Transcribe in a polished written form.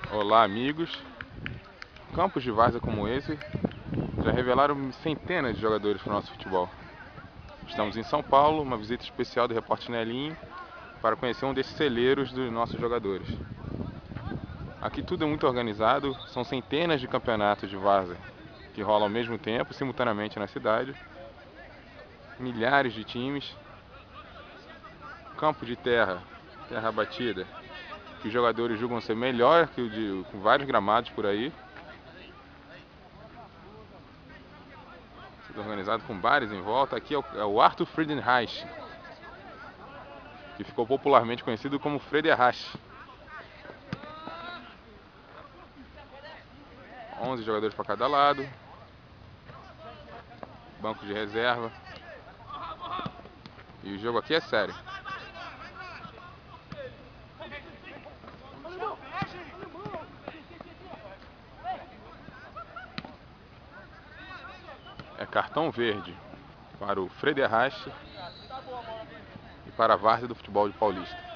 Olá, amigos. Campos de várzea como esse já revelaram centenas de jogadores para o nosso futebol. Estamos em São Paulo, uma visita especial do repórter Nelinho para conhecer um desses celeiros dos nossos jogadores. Aqui tudo é muito organizado, são centenas de campeonatos de várzea que rolam ao mesmo tempo, simultaneamente na cidade. Milhares de times. Campo de terra, terra batida, que os jogadores julgam ser melhor que o de com vários gramados por aí. Tudo organizado com bares em volta. Aqui é o Arthur Friedenreich, que ficou popularmente conhecido como Friedenreich. 11 jogadores para cada lado. Banco de reserva. E o jogo aqui é sério. É cartão verde para o Friedenreich e para a várzea do futebol de Paulista.